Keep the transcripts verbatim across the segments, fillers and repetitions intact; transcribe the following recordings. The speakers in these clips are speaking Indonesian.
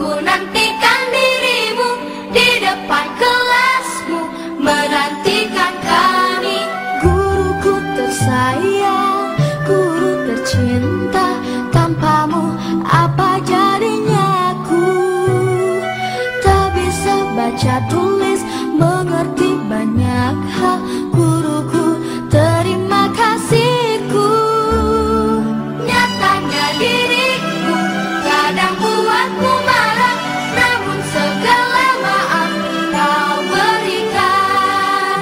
ku nantikan dirimu di depan kelasmu, menantikan kami. Guruku tersayang, guru tercinta, tanpamu apa jadinya aku? Tak bisa baca tulis, mengerti banyak hal. Guruku, terima kasihku. Nyatanya diriku kadang buatmu marah, namun segala maaf kau berikan.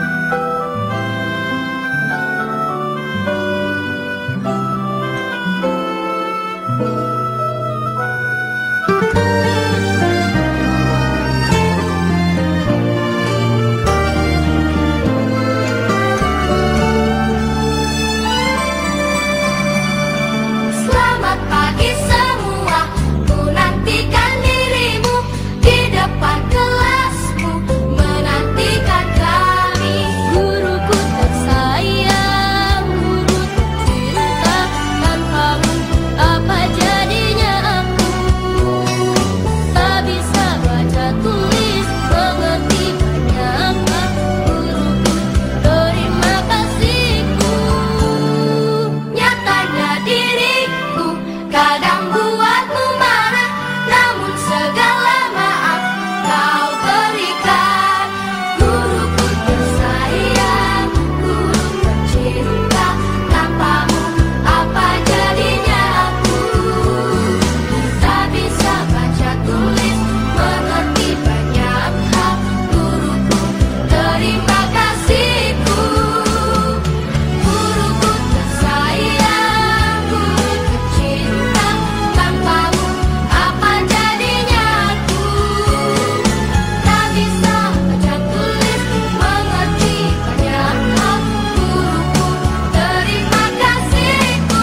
Selamat pagi semua, ku nantikan dirimu di depan kelasmu, menantikan kami. Guruku tersayang, guru tercinta, tanpamu apa jadinya aku? Tak bisa baca tulis, mengerti banyak hal. Guruku, terima kasihku. Nyatanya diriku kadang buatmu marah, namun segala maaf kau berikan. Guruku tersayang, guru tercinta, tanpamu apa jadinya aku? Tak bisa baca tulis, mengerti banyak hal. Guruku, terima kasihku. Guruku tersayang, guru tercinta, tanpamu apa jadinya aku? Tak bisa baca tulis, mengerti banyak hal. Guruku, terima kasihku.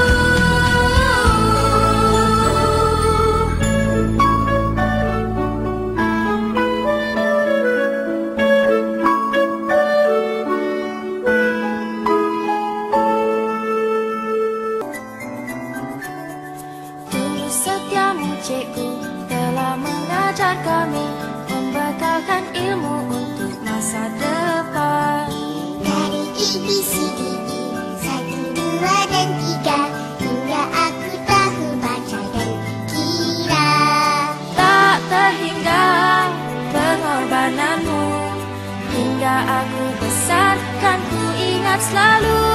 Tulus setiamu cikgu telah mengajar kami, membekalkan ilmu untuk masa depan. Dari A B C D E, satu, dua, dan tiga, hingga aku tahu baca dan kira. Tak terhingga pengorbananmu, hingga aku besar kan ku ingat selalu.